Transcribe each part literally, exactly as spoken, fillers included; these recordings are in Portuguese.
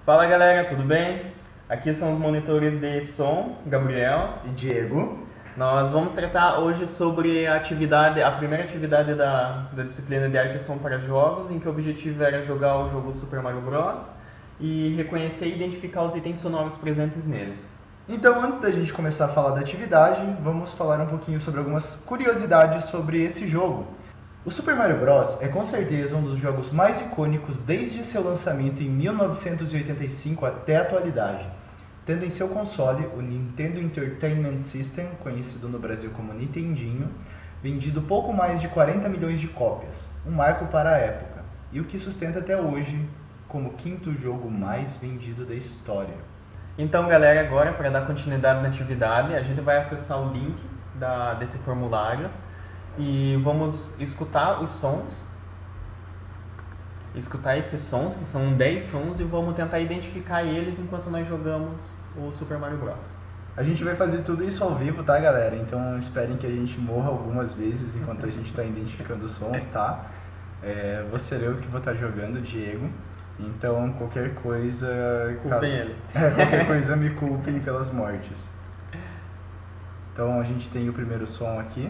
Fala galera, tudo bem? Aqui são os monitores de som, Gabriel e Diego. Nós vamos tratar hoje sobre a atividade, a primeira atividade da, da disciplina de arte e som para jogos, em que o objetivo era jogar o jogo Super Mario Bros. E reconhecer e identificar os itens sonoros presentes nele. Então, antes da gente começar a falar da atividade, vamos falar um pouquinho sobre algumas curiosidades sobre esse jogo. O Super Mario Bros. É com certeza um dos jogos mais icônicos desde seu lançamento em mil novecentos e oitenta e cinco até a atualidade, tendo em seu console o Nintendo Entertainment System, conhecido no Brasil como Nintendinho, vendido pouco mais de quarenta milhões de cópias, um marco para a época, e o que sustenta até hoje como o quinto jogo mais vendido da história. Então galera, agora para dar continuidade na atividade, a gente vai acessar o link da, desse formulário e vamos escutar os sons, escutar esses sons, que são dez sons, e vamos tentar identificar eles enquanto nós jogamos o Super Mario Bros. A gente vai fazer tudo isso ao vivo, tá galera? Então esperem que a gente morra algumas vezes enquanto a gente está identificando os sons, tá? É, vou ser eu que vou estar jogando, Diego. Então qualquer coisa... Culpem ele. É, qualquer coisa me culpem pelas mortes. Então a gente tem o primeiro som aqui.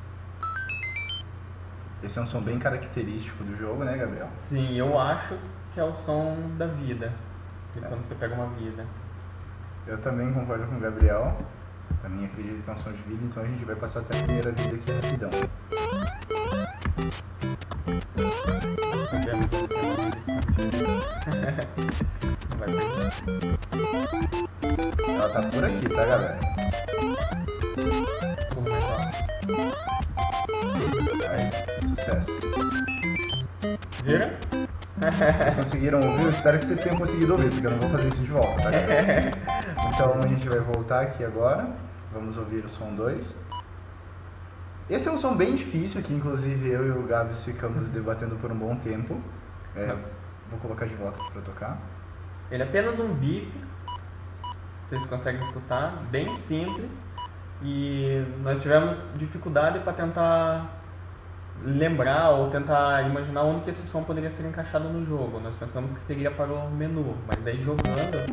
Esse é um som bem característico do jogo, né, Gabriel? Sim, eu acho que é o som da vida, de é. quando você pega uma vida. Eu também concordo com o Gabriel, também acredito que é um som de vida, então a gente vai passar até a primeira vida aqui rapidão. Ela tá por aqui, tá, galera? Como vai estar? Aí, sucesso. Viram? Vocês conseguiram ouvir? Eu espero que vocês tenham conseguido ouvir, porque eu não vou fazer isso de volta, tá, galera? Então a gente vai voltar aqui agora. Vamos ouvir o som dois. Esse é um som bem difícil, que inclusive eu e o Gabs ficamos debatendo por um bom tempo. É, vou colocar de volta para tocar. Ele é apenas um bip, vocês conseguem escutar, bem simples. E nós tivemos dificuldade para tentar lembrar ou tentar imaginar onde que esse som poderia ser encaixado no jogo. Nós pensamos que seria para o menu, mas daí jogando...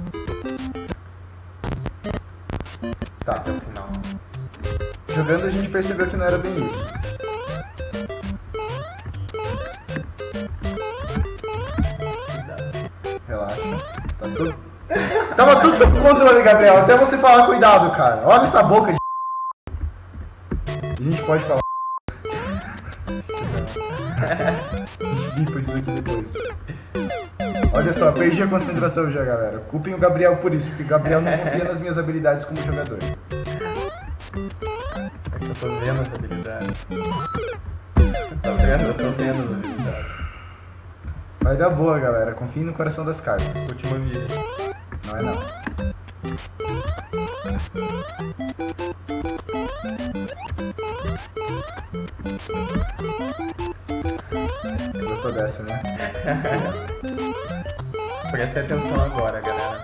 Tá, até o final. Jogando a gente percebeu que não era bem isso. Relaxa. Tá tudo... Tava tudo sob controle, Gabriel. Até você falar cuidado, cara. Olha essa boca de... A gente pode falar... A gente bipa isso aqui depois. Olha só, perdi a concentração já, galera. Culpem o Gabriel por isso, porque o Gabriel não confia nas minhas habilidades como jogador. É que eu tô vendo as habilidades. Tá vendo? Eu tô vendo as habilidades. Vai dar boa, galera. Confie no coração das cartas. Última vida. Não é não. Gostou dessa, né? Preste atenção agora, galera.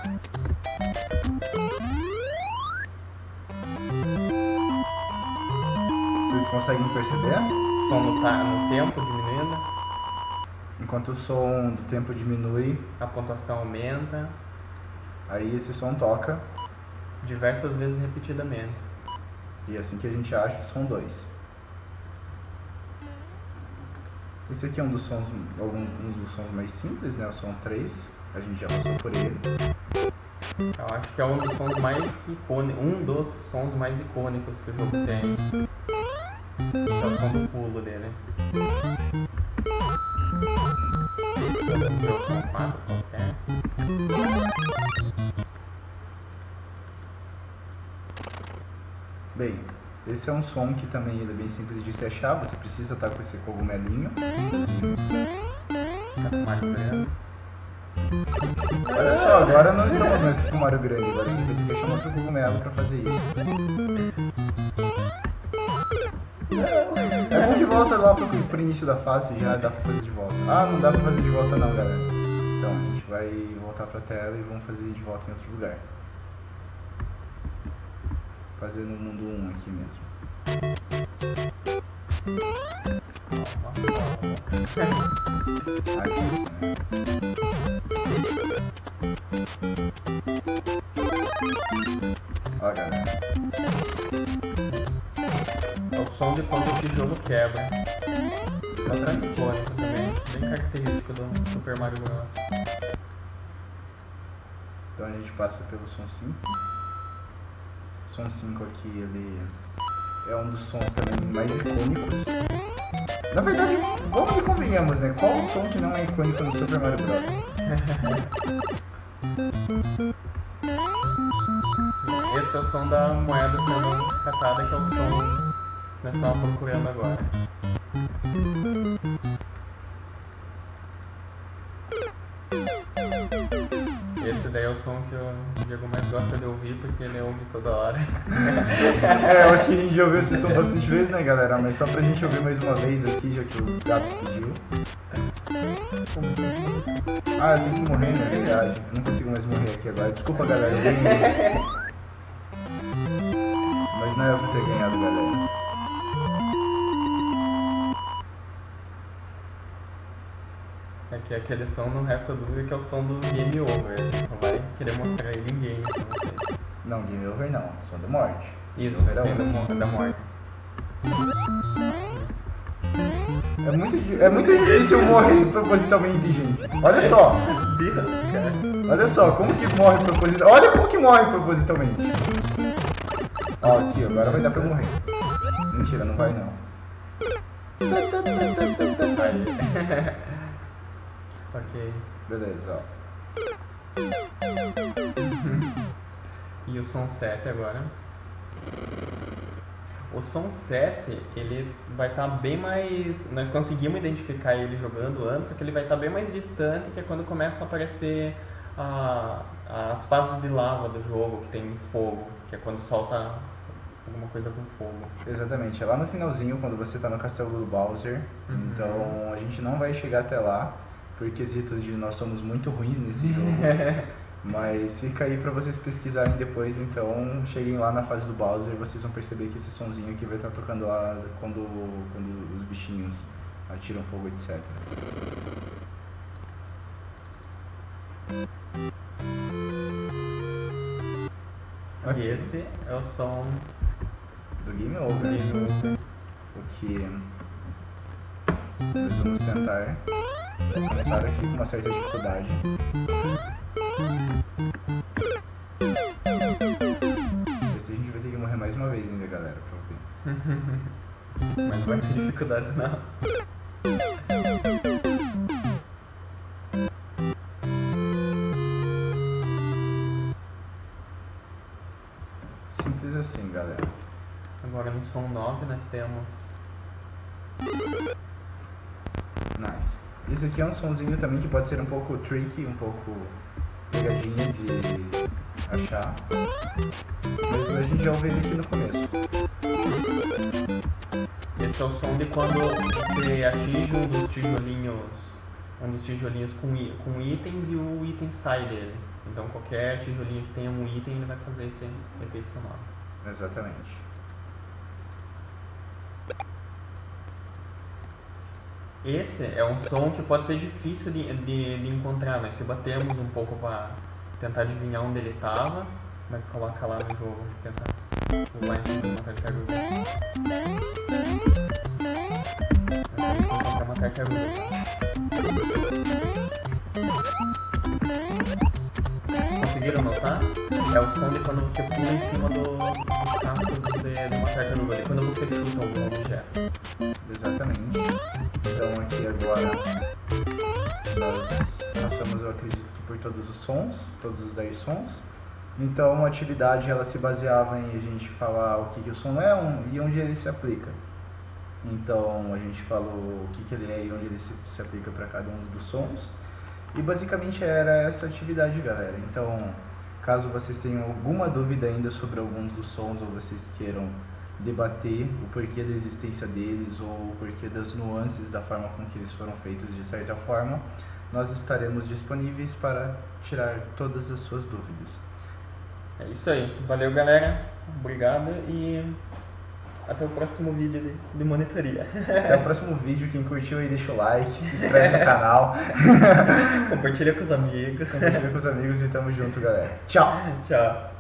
Vocês conseguem perceber? O som no, no tempo diminuindo. Enquanto o som do tempo diminui, a pontuação aumenta. Aí esse som toca. Diversas vezes repetidamente. E é assim que a gente acha o som dois. Esse aqui é um dos sons, alguns dos sons mais simples, né? O som três. A gente já passou por ele. Eu acho que é um dos sons mais icônicos, um dos sons mais icônicos que o jogo tem. É o som do pulo dele. O som quatro qualquer. Bem, esse é um som que também ele é bem simples de se achar. Você precisa estar com esse cogumelinho. Tá com Mario Grande. Olha só, agora não estamos mais com o Mario Grande. Agora a gente vai ter que achar um outro cogumelo para fazer isso. É bom que volta lá pro, pro início da fase, já dá pra fazer de volta. Ah, não dá pra fazer de volta não, galera. Então, a gente vai voltar pra tela e vamos fazer de volta em outro lugar. Fazer no mundo um aqui mesmo. Aí sim, né? Ó, galera. É o som de quando o tijolo quebra. Bastante icônico também, bem característico do Super Mario Bros. Então a gente passa pelo som cinco. O som cinco aqui, ele é um dos sons também mais icônicos. Na verdade, vamos e convenhamos, né? Qual o som que não é icônico no Super Mario Bros? Esse é o som da moeda sendo catada, que é o som que nós estamos procurando agora. Esse daí é o som que o Diego mais gosta de ouvir, porque ele ouve toda hora. É, eu acho que a gente já ouviu esse som bastante vezes, né, galera? Mas só pra gente ouvir mais uma vez aqui, já que o Gabs pediu. Ah, eu tenho que morrer, na verdade. Eu não consigo mais morrer aqui agora. Desculpa, galera. Eu ganhei. Mas não era pra ter ganhado, galera. Aqui aquele som, não resta dúvida, que é o som do Game Over. A gente não vai querer mostrar ele em game pra vocês. Não, Game Over não. Som da morte. Isso, Game o Over som da mo- da morte. É muito, di- é muito difícil morrer propositalmente, gente. Olha só. Deus, cara. Olha só, como que morre propositalmente. Olha como que morre propositalmente. Ó, aqui, agora vai dar pra eu morrer. Mentira, não vai não. Aí. Ok. Beleza, ó. E o som sete agora. O som sete, ele vai estar bem mais... Nós conseguimos identificar ele jogando antes, só que ele vai estar bem mais distante, que é quando começam a aparecer a, as fases de lava do jogo, que tem fogo, que é quando solta alguma coisa com fogo. Exatamente, é lá no finalzinho, quando você tá no castelo do Bowser. Uhum. Então a gente não vai chegar até lá, por quesitos de nós somos muito ruins nesse jogo. Mas fica aí pra vocês pesquisarem depois, então cheguem lá na fase do Bowser e vocês vão perceber que esse sonzinho aqui vai estar tocando lá quando, quando os bichinhos atiram fogo, etcétera. E esse é o som Do Game do Over, Game Over. o que nós vamos tentar alcançar aqui com uma certa dificuldade. Esse a gente vai ter que morrer mais uma vez ainda, galera, pra ouvir. Mas não vai ter dificuldade não. Simples assim, galera. Agora no som nove nós temos... Nice. Esse aqui é um sonzinho também que pode ser um pouco tricky, um pouco pegadinha de achar. Mas a gente já ouviu ele aqui no começo. Esse é o som de quando você atinge um dos tijolinhos, um dos tijolinhos com, i- com itens e o item sai dele. Então qualquer tijolinho que tenha um item, ele vai fazer esse efeito sonoro. Exatamente. Esse é um som que pode ser difícil de, de, de encontrar, nós se batemos um pouco para tentar adivinhar onde ele estava, mas coloca lá no jogo, tentar pular em cima de uma tartaruga. Nós temos que encontrar uma tartaruga. Conseguiram notar? É o som de quando você pula em cima do, dos cascos de, de uma tartaruga, de quando você chuta algum objeto. Exatamente. Então aqui agora nós passamos, eu acredito que por todos os sons, todos os dez sons. Então a atividade ela se baseava em a gente falar o que, que o som é um, e onde ele se aplica. Então a gente falou o que, que ele é e onde ele se, se aplica para cada um dos sons. E basicamente era essa atividade, galera. Então, caso vocês tenham alguma dúvida ainda sobre alguns dos sons ou vocês queiram debater o porquê da existência deles ou o porquê das nuances da forma com que eles foram feitos de certa forma, nós estaremos disponíveis para tirar todas as suas dúvidas. É isso aí. Valeu, galera. Obrigado e até o próximo vídeo de, de monitoria. Até o próximo vídeo. Quem curtiu aí deixa o like, se inscreve no canal, Compartilha com os amigos. compartilha com os amigos e tamo junto, galera. Tchau! Tchau.